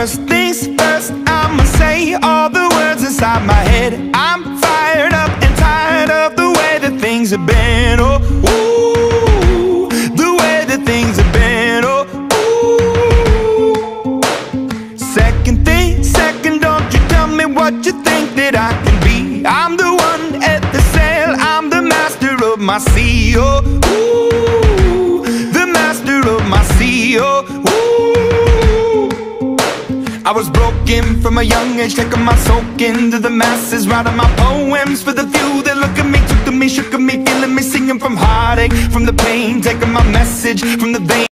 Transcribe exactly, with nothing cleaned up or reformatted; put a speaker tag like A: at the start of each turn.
A: First things first, I'ma say all the words inside my head. I'm fired up and tired of the way that things have been. Oh, ooh, the way that things have been. Oh, ooh. Second thing, second, don't you tell me what you think that I can be. I'm the one at the sail, I'm the master of my sea. Oh, ooh, the master of my sea. Oh, ooh. I was broken from a young age, taking my soak into the masses, writing my poems for the few that look at me, took to me, shook at me, feeling me, singing from heartache, from the pain, taking my message from the vein.